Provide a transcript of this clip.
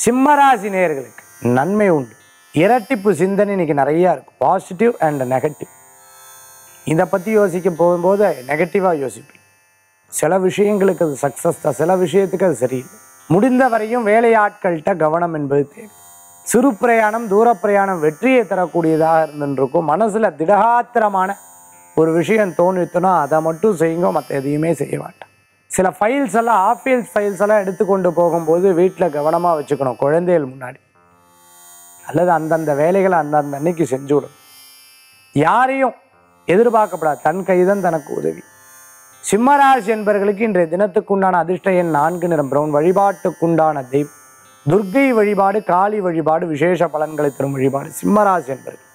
சிம்மராசி நேயர்களுக்கு நன்மை உண்டு. இரட்டிப்பு சிந்தனை இன்னைக்கு நிறையா இருக்கும். Positive and negative. இதை பற்றி யோசிக்க போகும்போது நெகட்டிவாக யோசிப்பேன். சில விஷயங்களுக்கு அது சக்ஸஸ் தான், சில விஷயத்துக்கு அது சரியில்லை. முடிந்த வரையும் வேலையாட்கள்கிட்ட கவனம் என்பது தேவை. சிறு பிரயாணம் தூர பிரயாணம் வெற்றியை தரக்கூடியதாக இருந்துருக்கும். மனசில் திடகாத்திரமான ஒரு விஷயம் தோணித்தோன்னா அதை மட்டும் செய்யுங்க, மற்ற எதையுமே செய்ய மாட்டேன். சில ஃபைல்ஸ் எல்லாம் ஆஃபீஸ் ஃபைல்ஸ் எல்லாம் எடுத்துக்கொண்டு போகும்போது வீட்டில் கவனமாக வச்சுக்கணும். குழந்தைகள் முன்னாடி அல்லது அந்தந்த வேலைகளை அந்தந்த அன்னைக்கு செஞ்சு விடும். யாரையும் எதிர்பார்க்கப்படாது. தன் கைதான் தனக்கு உதவி. சிம்மராசி என்பவர்களுக்கு இன்றைய தினத்துக்குண்டான அதிர்ஷ்ட எண் 4 நிறம் பிரவுன். வழிபாட்டுக்குண்டான தெய்வம் துர்க்கை வழிபாடு, காளி வழிபாடு விசேஷ பலன்களை தரும் வழிபாடு. சிம்மராசி என்பவர்கள்